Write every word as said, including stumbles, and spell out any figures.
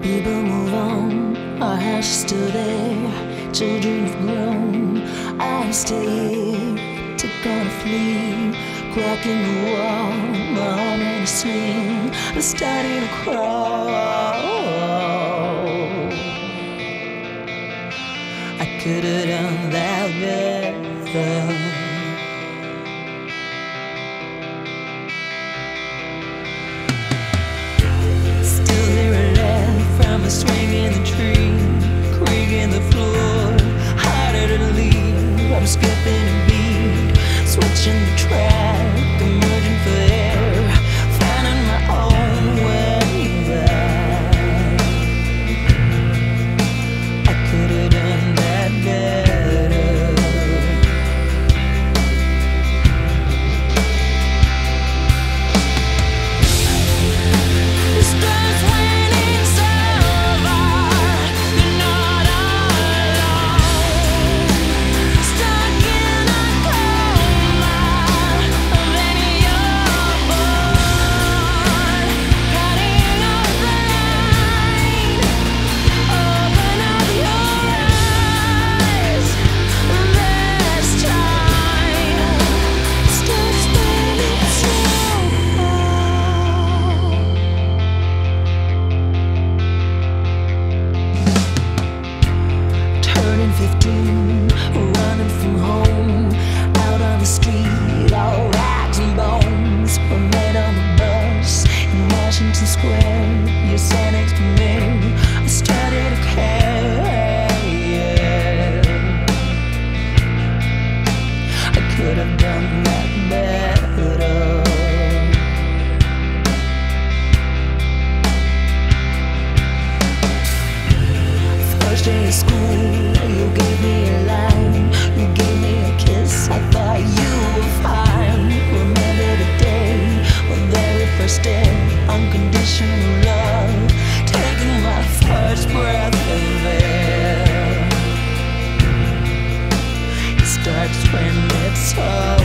People move on, our house is still there. Children have grown, I'm still here. Took on a flea, crack in the wall, my arm in a sling. I'm starting to crawl. I could have done that better. A swing in the tree, creak in the floor, harder to leave. I'm skipping a beat, switching the track, emerging for air, finding my own way back. I could have done that better. The stars went fifteen, running from home, out on the street, all rags and bones. We met on the bus in Washington Square. You sat next to me, I started to care. I could have done that better. First day of school, you gave me a line, you gave me a kiss, I thought you were fine. Remember the day, my very first day, unconditional love, taking my first breath of air. It starts when it's over.